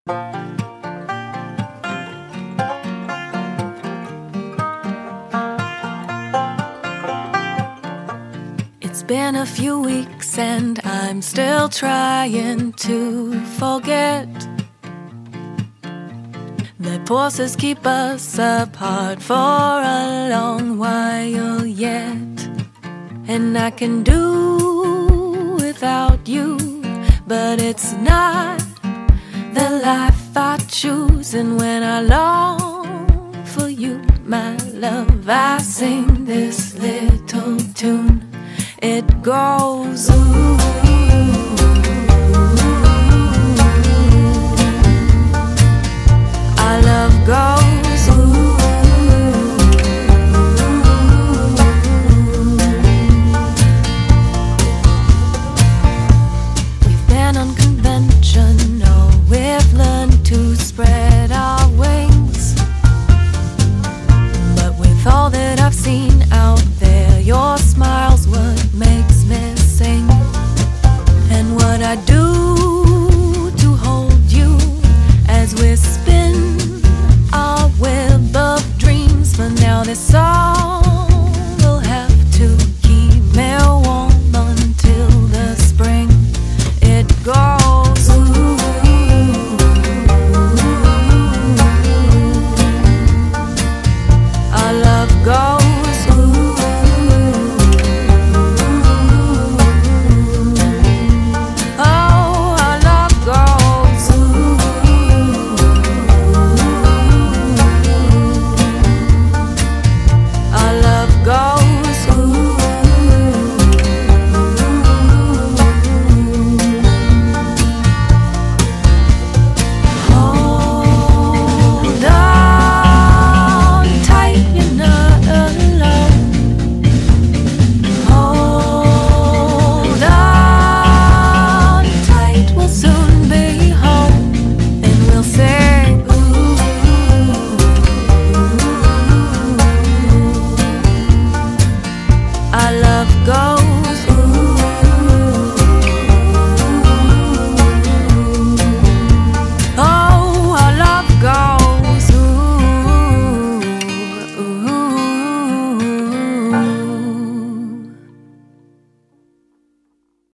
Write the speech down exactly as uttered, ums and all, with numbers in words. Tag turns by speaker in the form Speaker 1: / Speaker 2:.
Speaker 1: It's been a few weeks and I'm still trying to forget that forces keep us apart for a long while yet. And I can do without you, but it's not the life I choose. And when I long for you, my love, I sing this little tune. It goes ooh, our love goes ooh. We've been unconventional, we've learned to spread our wings, but with all that I've seen out there, your smile's what makes me sing. And what I do to hold you as we spin our web of dreams. For now this song